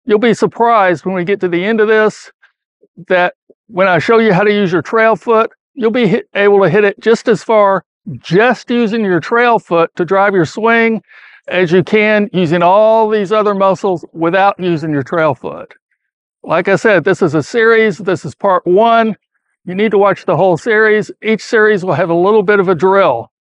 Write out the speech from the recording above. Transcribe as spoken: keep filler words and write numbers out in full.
you'll be surprised when we get to the end of this that when I show you how to use your trail foot, you'll be hit, able to hit it just as far just using your trail foot to drive your swing as you can using all these other muscles without using your trail foot. Like I said, this is a series. This is part one. You need to watch the whole series. Each series will have a little bit of a drill.